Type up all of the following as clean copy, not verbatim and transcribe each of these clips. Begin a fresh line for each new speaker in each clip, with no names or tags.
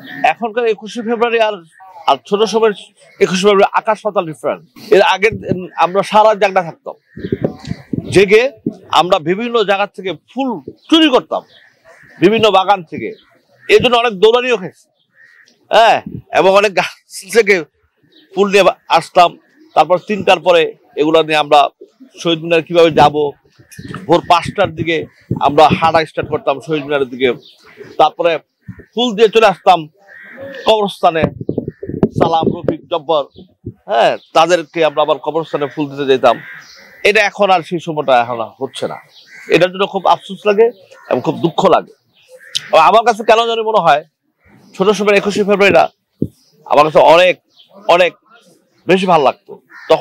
এখনকার 21শে ফেব্রুয়ারি আর আর ছোট সময়ের 21শে ফেব্রুয়ারি আকাশ পাতাল ডিফারেন্ট। এর আগে আমরা সারা জায়গা থাকতাম জেগে, আমরা বিভিন্ন জায়গা থেকে ফুল চুরি করতাম, বিভিন্ন বাগান থেকে। এই জন্য অনেক দৌড়ানিও খেয়েছি, হ্যাঁ, এবং অনেক গাছ থেকে ফুল নিয়ে আসতাম। তারপর 3টার পরে এগুলো নিয়ে আমরা শহীদ মিনার কিভাবে যাব, ভোর 5টার দিকে আমরা হাঁটা স্টার্ট করতাম শহীদ মিনারের দিকে। তারপরে ফুল দিয়ে চলে আসতাম কবরস্থানে, সালাম, রফিক, জব্বর, হ্যাঁ, তাদেরকে আমরা আবার কবরস্থানে ফুল দিতে যেতাম। এটা এখন আর সেই সময়টা এখন হচ্ছে না। এটার জন্য খুব আফসোস লাগে এবং খুব দুঃখ লাগে। আমার কাছে কেন জানি মনে হয় ছোট সময় 21শে ফেব্রুয়ারিটা আমার কাছে অনেক অনেক বেশি ভালো লাগতো।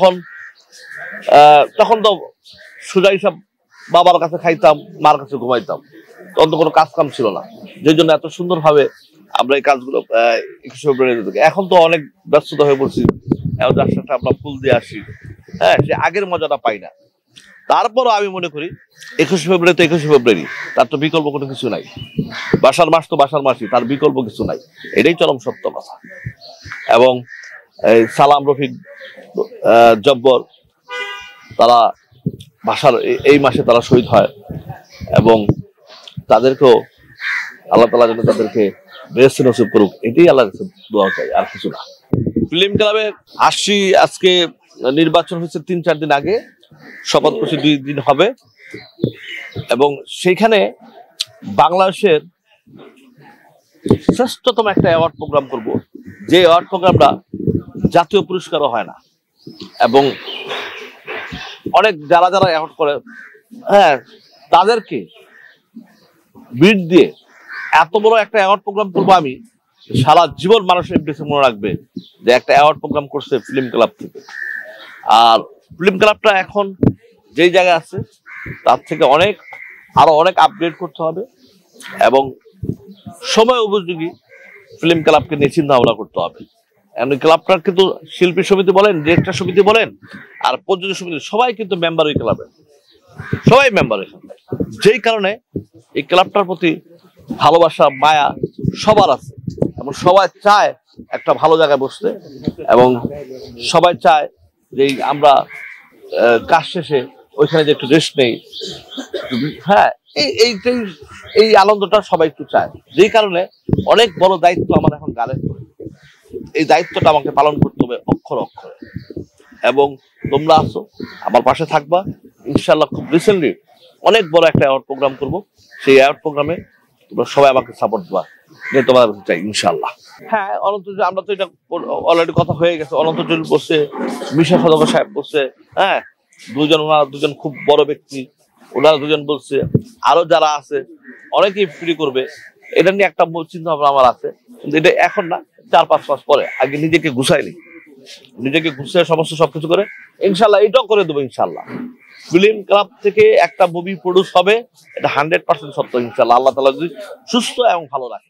তখন তো সোজা হিসাব বাবার কাছে খাইতাম, মার কাছে ঘুমাইতাম, তখন তো কোনো কাজ কাম ছিল না, যে জন্য এত সুন্দরভাবে আমরা এই কাজগুলো 21শে ফেব্রুয়ারি থেকে। এখন তো অনেক ব্যস্ততা হয়ে পড়ছি, যার সাথে আমরা ফুল দিয়ে আসি, হ্যাঁ, সে আগের মজাটা পাই না। তারপরও আমি মনে করি 21শে ফেব্রুয়ারি তো 21শে ফেব্রুয়ারি, তার তো বিকল্প কোনো কিছু নাই। বাসার মাস তো বাসার মাসই, তার বিকল্প কিছু নাই, এটাই চরম সত্য কথা। এবং সালাম, রফিক, জব্বর, তারা ভাষার এই মাসে তারা শহীদ হয়, এবং তাদেরকেও আল্লাহ তাআলা যেন তাদেরকে বেহেশত নসিব করুক, এটাই আল্লাহর কাছে দোয়া চাই, আর কিছু না। ফিল্ম ক্লাবে আসছি, আজকে নির্বাচন হয়েছে 3-4 দিন আগে, শপথ করছি 2 দিন হবে, এবং সেইখানে বাংলাদেশের শ্রেষ্ঠতম একটা অ্যাওয়ার্ড প্রোগ্রাম করব, যে অ্যাওয়ার্ড প্রোগ্রামটা জাতীয় পুরস্কারও হয় না। এবং অনেক যারা যারা অ্যাওয়ার্ড করে, হ্যাঁ, তাদেরকে বিট দিয়ে এত বড় একটা অ্যাওয়ার্ড প্রোগ্রাম করবো আমি, সারা জীবন মানুষের বেশি মনে রাখবে যে একটা অ্যাওয়ার্ড প্রোগ্রাম করছে ফিল্ম ক্লাব থেকে। আর ফিল্ম ক্লাবটা এখন যেই জায়গায় আছে তার থেকে আরো অনেক আপগ্রেড করতে হবে, এবং সময় উপযোগী ফিল্ম ক্লাবকে নিয়ে চিন্তা ভাবনা করতে হবে। এমনি ক্লাবটার কিন্তু শিল্পী সমিতি বলেন, ডিরেক্টর সমিতি বলেন, আর প্রযোজক সমিতি, সবাই কিন্তু মেম্বার ওই ক্লাবের, সবাই মেম্বার এখানে। যেই কারণে এই ক্লাবটার প্রতি ভালোবাসা, মায়া সবার আছে, এবং সবাই চায় একটা ভালো জায়গায় বসতে, এবং সবাই চায় যে আমরা কাজ শেষে ওইখানে যে একটু রেস্ট নেই, হ্যাঁ, এই আনন্দটা সবাই একটু চায়। যেই কারণে অনেক বড় দায়িত্ব আমার এখন গানের, এই দায়িত্বটা আমাকে পালন করতে হবে অক্ষরে অক্ষরে। এবং তোমরা আসো, আমার পাশে থাকবা, ইনশাল্লাহ। খুব রিসেন্টলি অনেক বড় একটা অ্যাওয়ার্ড প্রোগ্রাম করবো, সেই অ্যাওয়ার্ড প্রোগ্রামে তোমরা সবাই আমাকে সাপোর্ট দেবা, যে তোমার চাই ইনশাল্লাহ। হ্যাঁ, অনন্ত, আমরা তো এটা অলরেডি কথা হয়ে গেছে, অনন্ত জলিল বসছে, মিশা সদক সাহেব বসছে, হ্যাঁ, ওনারা দুজন খুব বড় ব্যক্তি, ওনারা দুজন বলছে, আরো যারা আছে অনেকেই ফ্রি করবে। এটা নিয়ে একটা চিন্তা ভাবনা আমার আছে, কিন্তু এটা এখন না, 4-5 মাস পরে। আগে নিজেকে গুছাইনি, নিজেকে গুছিয়ে সমস্ত সবকিছু করে ইনশাল্লাহ এটাও করে দেবো ইনশাল্লাহ। ফিল্ম ক্লাব থেকে একটা মুভি প্রডিউস হবে, এটা 100% সত্য ইনশাল্লাহ, আল্লাহ তাআলা যদি সুস্থ এবং ভালো রাখে।